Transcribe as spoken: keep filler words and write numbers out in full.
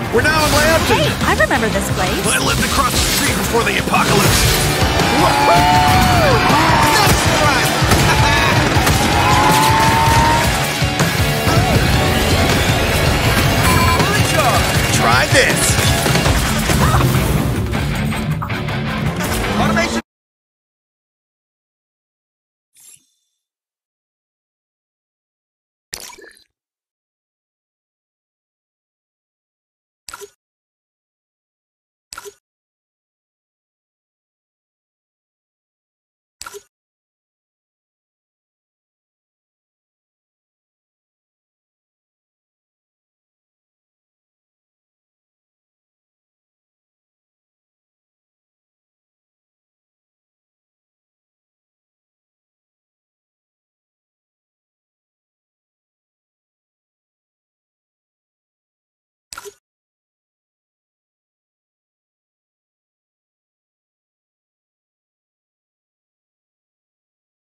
We're now in Lambton. Hey, I remember this place. I lived across the street before the apocalypse. Try this.